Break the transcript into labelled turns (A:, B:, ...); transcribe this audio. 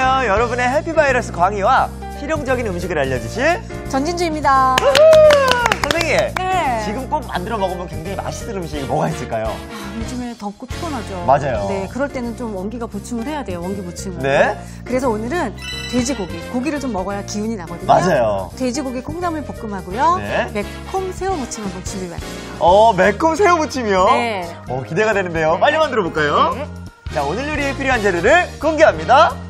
A: 안녕하세요. 여러분의 해피바이러스 광희와 실용적인 음식을 알려주실
B: 전진주입니다.
A: 선생님,
B: 네.
A: 지금 꼭 만들어 먹으면 굉장히 맛있을 음식이 뭐가 있을까요?
B: 요즘에 덥고 피곤하죠.
A: 맞아요.
B: 네, 그럴 때는 좀 원기가 보충을 해야 돼요. 원기 보충을.
A: 네.
B: 그래서 오늘은 돼지고기, 고기를 좀 먹어야 기운이 나거든요.
A: 맞아요.
B: 돼지고기 콩나물 볶음하고요.
A: 네.
B: 매콤 새우 무침 한번 준비해봤어요.
A: 매콤 새우 무침이요?
B: 네.
A: 기대가 되는데요.
B: 네.
A: 빨리 만들어 볼까요?
B: 네.
A: 자, 오늘 요리에 필요한 재료를 공개합니다.